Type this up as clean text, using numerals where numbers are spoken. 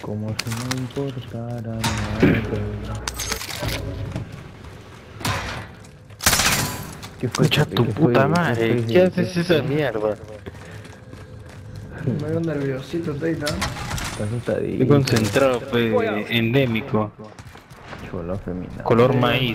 Como si no importara nada. ¿Qué fue, Escucha papi? tu ¿Qué puta fue? ¿Qué madre, ¿qué fue? ¿Qué haces esa fue? mierda? Me veo nerviosito, Teita. Estás Estoy asustadito. concentrado, pues, endémico. Cholo afeminado. Color maíz.